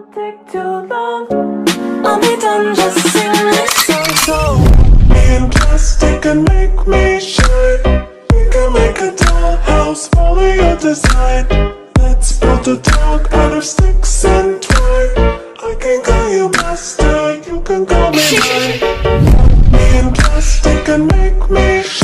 take too long. I'll be done, just sing this song. So, me and plastic can make me shine. We can make a dollhouse, follow your design. Let's build a dog out of sticks and twine. I can call you master, you can call me mine. Me and plastic can make me shine.